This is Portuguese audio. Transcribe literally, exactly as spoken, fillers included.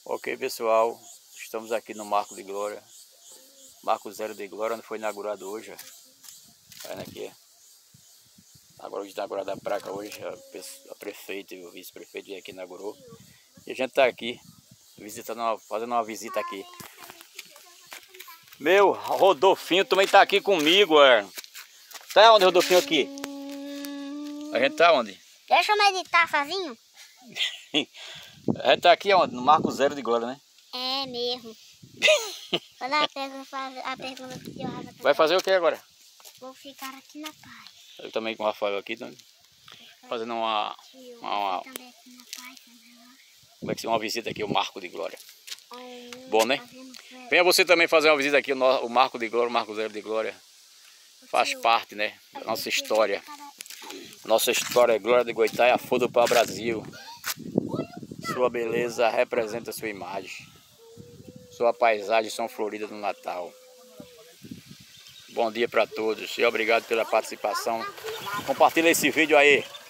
Ok, pessoal, estamos aqui no Marco de Glória, Marco Zero de Glória, onde foi inaugurado hoje. Ó. Olha aqui. Agora hoje inaugurada a placa hoje, a prefeita e o vice-prefeito aqui inaugurou. E a gente está aqui, visitando uma, fazendo uma visita aqui. Meu, Rodolfinho também está aqui comigo, é. Tá onde, Rodolfinho, aqui? A gente tá onde? Deixa eu meditar sozinho. A gente tá aqui onde? No Marco Zero de Glória, né? É mesmo. Olha a pergunta, a pergunta que eu faço. Vai fazer o que agora? Vou ficar aqui na paz. Eu também com o Rafael aqui, né? Fazendo uma, uma, uma, como é que se chama, uma visita aqui, o Marco de Glória. Bom, né? Venha você também fazer uma visita aqui, o, o Marco de Glória, o Marco Zero de Glória. Faz parte, né, da nossa história. Nossa história é Glória de Goitá e a Foda para o Brasil. Sua beleza representa a sua imagem. Sua paisagem são floridas no Natal. Bom dia para todos e obrigado pela participação. Compartilha esse vídeo aí.